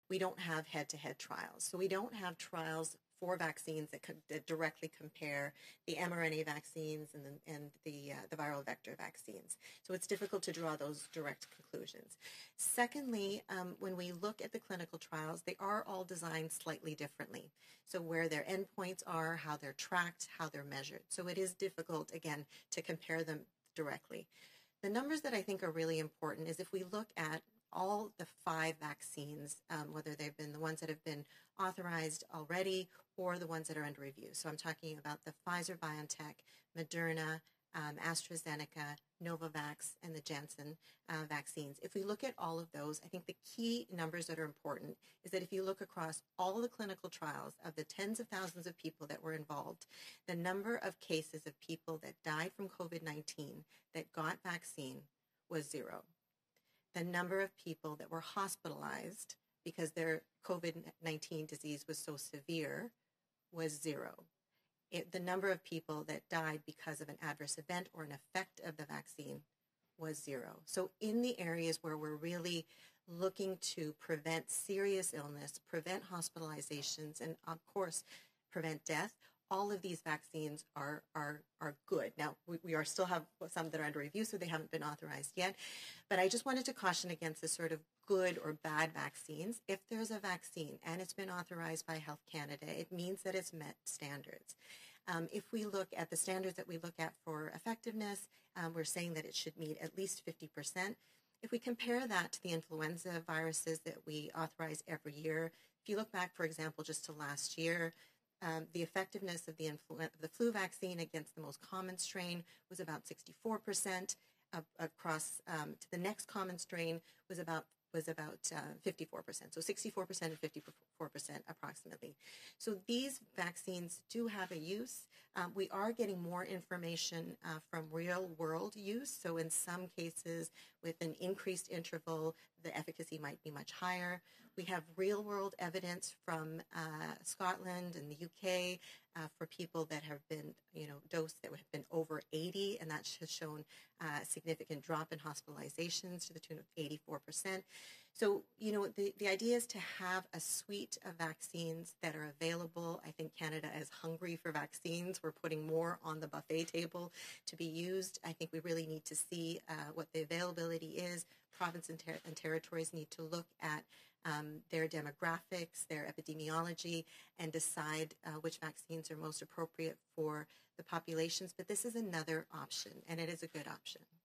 we don't have head-to-head trials. So we don't have trials for vaccines that directly compare the mRNA vaccines and the viral vector vaccines. So it's difficult to draw those direct conclusions. Secondly, when we look at the clinical trials, they are all designed slightly differently. So where their endpoints are, how they're tracked, how they're measured. So it is difficult, again, to compare them directly. The numbers that I think are really important is if we look at all the 5 vaccines, whether they've been the ones that have been authorized already or the ones that are under review. So I'm talking about the Pfizer-BioNTech, Moderna, AstraZeneca, Novavax, and the Janssen vaccines. If we look at all of those, I think the key numbers that are important is that if you look across all the clinical trials of the tens of thousands of people that were involved, the number of cases of people that died from COVID-19 that got vaccine was 0. The number of people that were hospitalized because their COVID-19 disease was so severe was 0. The number of people that died because of an adverse event or an effect of the vaccine was 0. So in the areas where we're really looking to prevent serious illness, prevent hospitalizations, and of course, prevent death, all of these vaccines are good. Now, we are still have some that are under review, so they haven't been authorized yet. But I just wanted to caution against this sort of good or bad vaccines. If there's a vaccine and it's been authorized by Health Canada, it means that it's met standards. If we look at the standards that we look at for effectiveness, we're saying that it should meet at least 50%. If we compare that to the influenza viruses that we authorize every year, if you look back, for example, just to last year, the effectiveness of the flu vaccine against the most common strain was about 64%. Across to the next common strain was about 54%. So 64% and 54% approximately. So these vaccines do have a use. We are getting more information from real world use. So in some cases, with an increased interval, the efficacy might be much higher. We have real world evidence from Scotland and the UK for people that have been, dosed that have been over 80, and that has shown a significant drop in hospitalizations to the tune of 84%. So, the idea is to have a suite of vaccines that are available. I think Canada is hungry for vaccines. We're putting more on the buffet table to be used. I think we really need to see what the availability is. Provinces and territories need to look at their demographics, their epidemiology, and decide which vaccines are most appropriate for the populations. But this is another option, and it is a good option.